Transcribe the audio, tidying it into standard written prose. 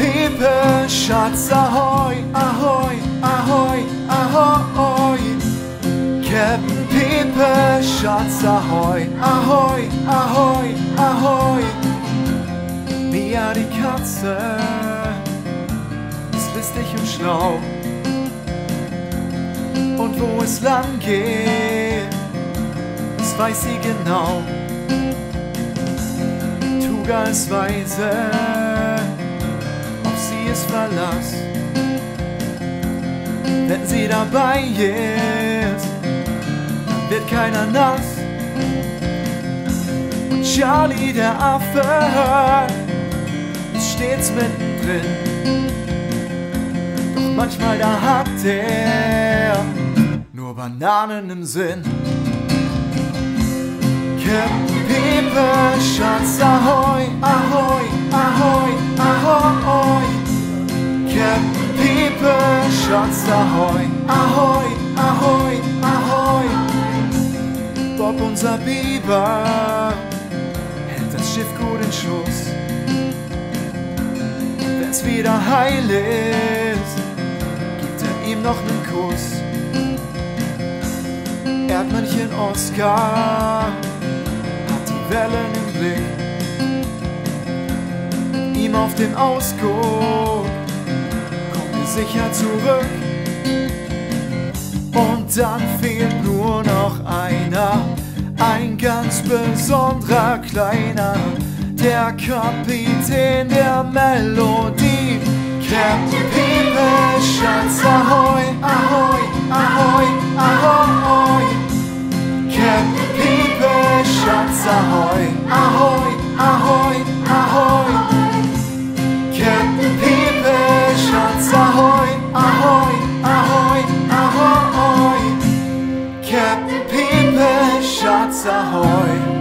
Pepe, Schatz Ahoi, Ahoi, Ahoi, Ahoi. Käpt'n Pepe, Schatz Ahoi, Ahoi, Ahoi, Ahoi. Mia die Katze ist listig und schlau, und wo es lang geht, das weiß sie genau. Tuga ist weise, auf sie ist Verlass. Wenn sie dabei ist, dann wird keiner nass. Und Charly, der Affe, ist stets mittendrin. Doch manchmal da hat er nur Bananen im Sinn. Käpt'n Pepe, Schatz Ahoi, Ahoi, Ahoi, Ahoi. Käpt'n Pepe, Schatz Ahoi, Ahoi, Ahoi, Ahoi. Bob, unser Biber, hält das Schiff gut in Schuss. Wenn's wieder heil ist, gibt er ihm noch nen Kuss. Erdmännchen Oscar hat die Wellen im Blick. Mit ihm auf den Ausguck kommt er sicher zurück. Und dann fehlt nur noch einer, ein ganz besonderer Kleiner, der Kapitän der Melody. Käpt'n Pepe, Schatz Ahoi, Ahoi, Ahoi, Ahoi. Käpt'n Pepe, Schatz Ahoi, Ahoi, Ahoi, Ahoi. Käpt'n Pepe, Schatz Ahoi, Ahoi, Ahoi, Ahoi. Käpt'n Pepe, Schatz Ahoi.